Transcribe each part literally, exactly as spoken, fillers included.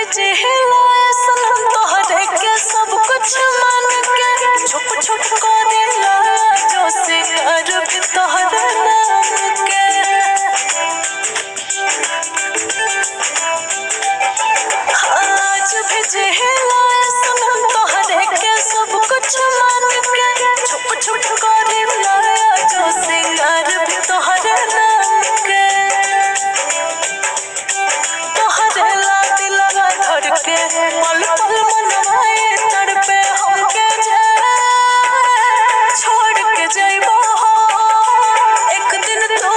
जिहला सनम तोहरे के सब कुछ मान के छुप छुप करेला जो सिंगार भी तोहरे नाम के आज भी जिहला सनम तोहरे के सब कुछ मान के छुप छुप करेला जो सिंगार भी तोहरे नाम के तोहरे ला दिलवा धड़के पल पल मनवाए तड़पे हमके जे छोड़ के जइबो एक दिन तो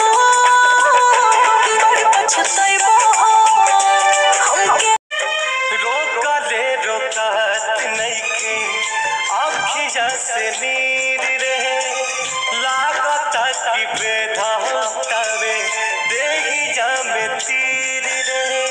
बड़ी पछताइबो हमके रोका ले रोकात नइखे आँखिया से नीर रहे लागता कि बेधातावे देहिया में तीर रहे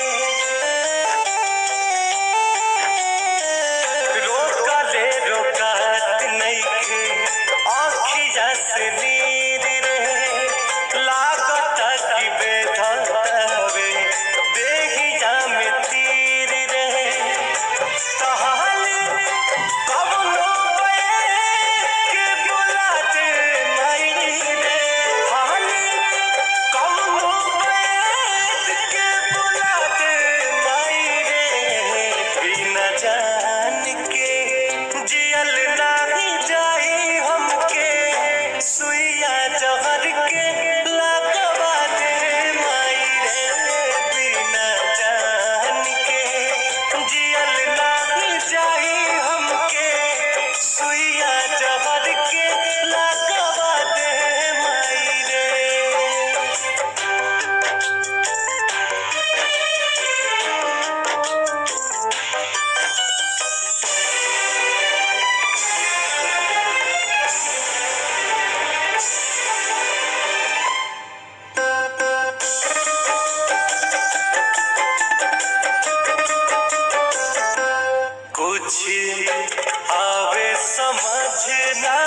रोका ले रोकात नइखे आँखिया से नीर रहे लागता कि बेधातावे देहिया में तीर रहे कहानी कवनो के बुला दे नहीं रे कहानी कवनो के बुला दे नहीं रे बिना जान के जियल नहीं जाई हमके सुइया जहर के लगवा दे माई रे बिना जान के जियल नहीं जाई हमके सुइया जहर के लगवा दे माई रे कुछ आवे समझ ना